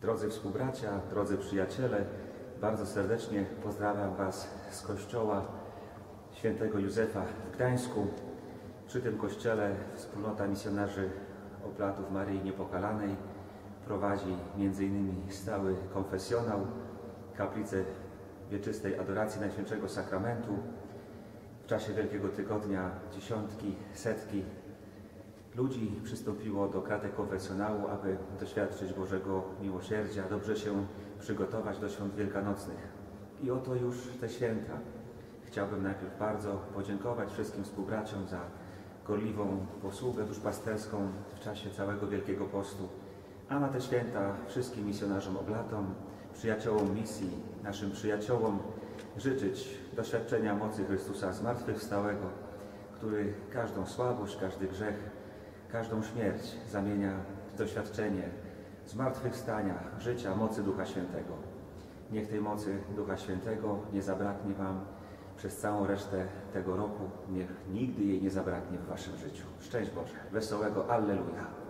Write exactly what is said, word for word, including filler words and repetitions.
Drodzy współbracia, drodzy przyjaciele, bardzo serdecznie pozdrawiam Was z Kościoła Świętego Józefa w Gdańsku. Przy tym kościele wspólnota misjonarzy Oblatów Maryi Niepokalanej prowadzi między innymi stały konfesjonał, kaplicę wieczystej adoracji Najświętszego Sakramentu. W czasie Wielkiego Tygodnia dziesiątki, setki ludzi przystąpiło do kratek konfesjonału, aby doświadczyć Bożego miłosierdzia, dobrze się przygotować do świąt wielkanocnych. I oto już te święta. Chciałbym najpierw bardzo podziękować wszystkim współbraciom za gorliwą posługę duszpasterską w czasie całego Wielkiego Postu, a na te święta wszystkim misjonarzom Oblatom, przyjaciołom misji, naszym przyjaciołom życzyć doświadczenia mocy Chrystusa zmartwychwstałego, który każdą słabość, każdy grzech, każdą śmierć zamienia w doświadczenie zmartwychwstania, życia, mocy Ducha Świętego. Niech tej mocy Ducha Świętego nie zabraknie Wam przez całą resztę tego roku. Niech nigdy jej nie zabraknie w Waszym życiu. Szczęść Boże! Wesołego Alleluja!